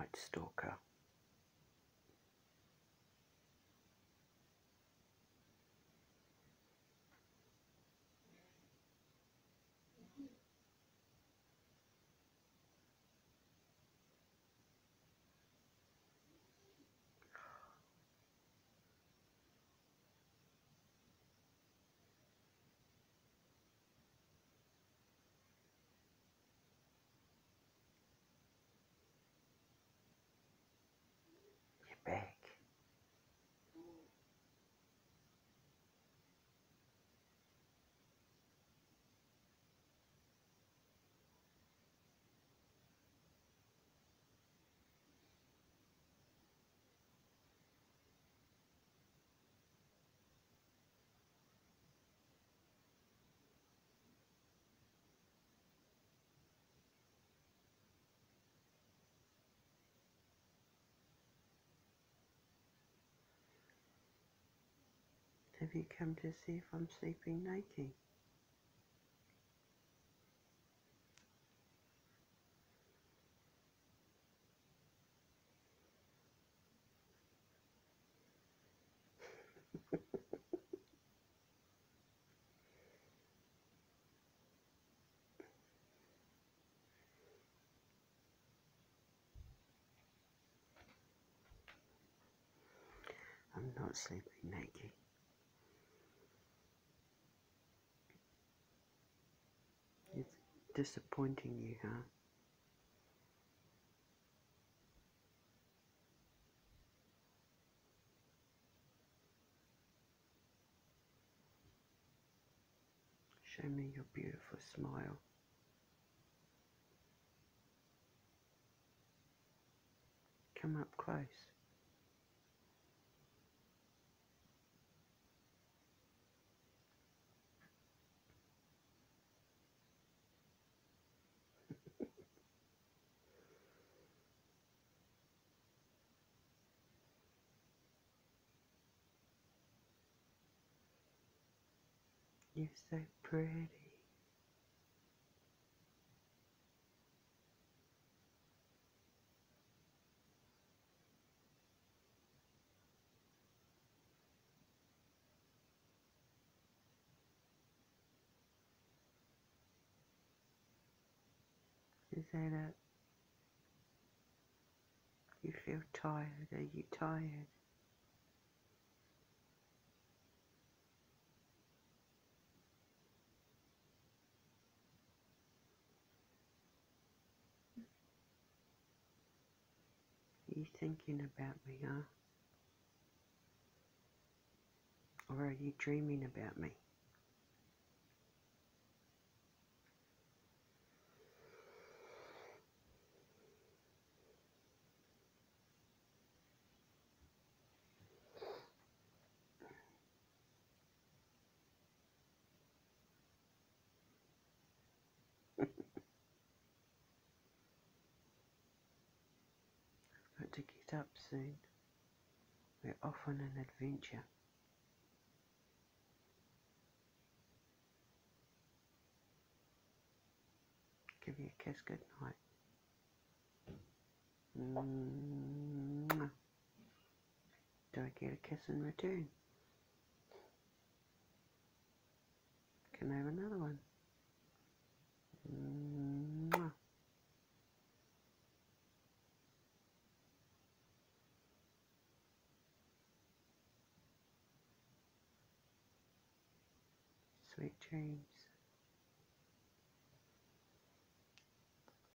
Night Stalker. You're back. Have you come to see if I'm sleeping naked? I'm not sleeping naked. It's disappointing you, huh? Show me your beautiful smile. Come up close. You're so pretty. Is that it? You feel tired. Are you tired? Are you thinking about me, huh? Or are you dreaming about me? Got to get up soon. We're off on an adventure. Give you a kiss good night. Mwah. Do I get a kiss in return? Can I have another one? Mwah. Sweet dreams.